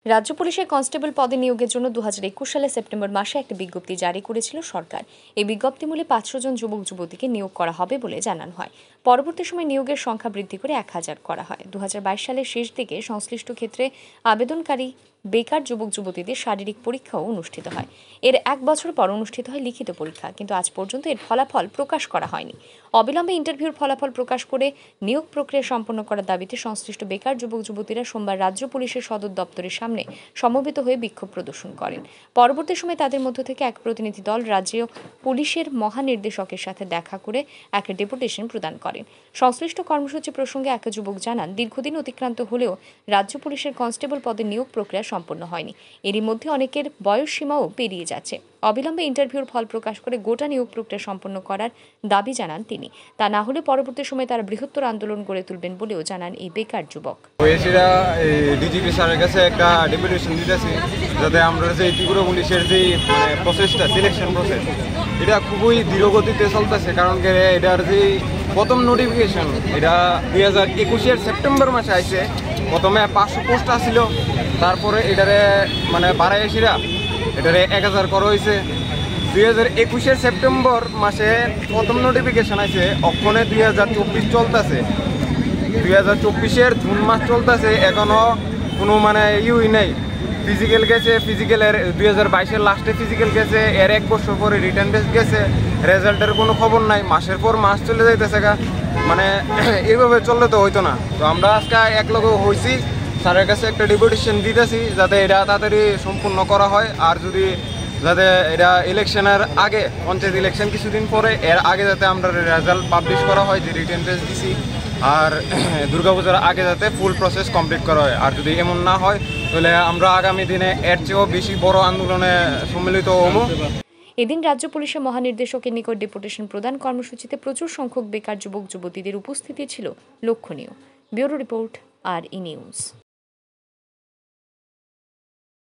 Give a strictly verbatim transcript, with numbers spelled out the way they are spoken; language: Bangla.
রাজ্য পুলিশের কনস্টেবল পদে নিয়োগের জন্য দু হাজার একুশ সালের সেপ্টেম্বর মাসে একটা বিজ্ঞপ্তি জারি করেছিল সরকার। এই বিজ্ঞপ্তি মূলে পাঁচশো জন যুবক যুবতীকে নিয়োগ করা হবে বলে জানানো হয়। পরবর্তী সময় নিয়োগের সংখ্যা বৃদ্ধি করে এক হাজার করা হয়। দু হাজার বাইশ সালের শেষ দিকে সংশ্লিষ্ট ক্ষেত্রে আবেদনকারী বেকার যুবক যুবতীদের শারীরিক পরীক্ষাও অনুষ্ঠিত হয়। এর এক বছর পর অনুষ্ঠিত হয় লিখিত পরীক্ষা, কিন্তু আজ পর্যন্ত এর ফলাফল প্রকাশ করা হয়নি। অবিলম্বে ইন্টারভিউর ফলাফল প্রকাশ করে নিয়োগ প্রক্রিয়া সম্পন্ন করার দাবিতে সংশ্লিষ্ট বেকার যুবক যুবতীরা সোমবার রাজ্য পুলিশের সদর দপ্তরের সামনে সমবেত হয়ে বিক্ষোভ প্রদর্শন করেন। পরবর্তী সময়ে তাদের মধ্য থেকে এক প্রতিনিধি দল রাজ্য পুলিশের মহানির্দেশকের সাথে দেখা করে এক ডেপুটেশন প্রদান করেন। সংশ্লিষ্ট কর্মসূচি প্রসঙ্গে এক যুবক জানান, দীর্ঘদিন অতিক্রান্ত হলেও রাজ্য পুলিশের কনস্টেবল পদে নিয়োগ প্রক্রিয়া সম্পন্ন হয়নি। এরই মধ্যে অনেকের বয়স সীমাও পেরিয়ে যাচ্ছে। অবিলম্বে ইন্টারভিউর ফল প্রকাশ করে গোটা নিয়োগ প্রক্রিয়া সম্পন্ন করার দাবি জানান তিনি। তা না হলে পরবর্তী সময়ে তারা বৃহত্তর আন্দোলন গড়ে তুলবেন বলেও জানান এই বেকার যুবক। ডিজিপি স্যারের কাছে একটা ডেপুটেশন দিতেছি, যাতে আমরা যে ত্রিপুরা পুলিশের যে মানে প্রসেসটা, সিলেকশন প্রসেস, এটা খুবই ধীরগতিতে চলতেছে। কারণ এটার যে প্রথম নোটিফিকেশন, এটা দুই হাজার একুশের সেপ্টেম্বর মাসে আইছে। প্রথমে পাঁচশো পোস্ট আসছিল, তারপরে এটারে মানে বাড়াই এসিরা এটারে এক হাজার করা হয়েছে। দুই হাজার একুশের সেপ্টেম্বর মাসে প্রথম নোটিফিকেশন আছে, অক্ষণে দুই হাজার চব্বিশ চলতেছে। দুই হাজার চব্বিশের জুন মাস চলতেছে, এখনও কোনো মানে ইউই নেই। ফিজিক্যাল গেছে, ফিজিক্যালের দুই হাজার বাইশের লাস্টে ফিজিক্যাল গেছে, এর এক বছর পরে রিটার্ন টেস্ট গেছে, রেজাল্টের কোনো খবর নাই। মাসের পর মাস চলে যাইতেছে গা, মানে এইভাবে চললে তো হইতো না। তো আমরা আজকে এক লগে হয়েছি, স্যারের কাছে একটা ডেপুটেশন দিতেছি যাতে এটা তাড়াতাড়ি সম্পূর্ণ করা হয়। আর যদি যাতে এটা ইলেকশনের আগে, পঞ্চায়েত ইলেকশন কিছুদিন পরে, এর আগে যাতে আমরা রেজাল্ট পাবলিশ করা হয় যে রিটার্ন টেস্ট দিছি, আর দুর্গাপূজার আগে যাতে ফুল প্রসেস কমপ্লিট করা হয়। আর যদি এমন না হয় তাহলে আমরা আগামী দিনে এর চেয়েও বেশি বড় আন্দোলনে সম্মিলিত হব। এদিন রাজ্য পুলিশের মহানির্দেশকের নিকট ডেপুটেশন প্রদান কর্মসূচিতে প্রচুর সংখ্যক বেকার যুবক যুবতীদের উপস্থিতি ছিল লক্ষণীয়। Bureau report, R E news.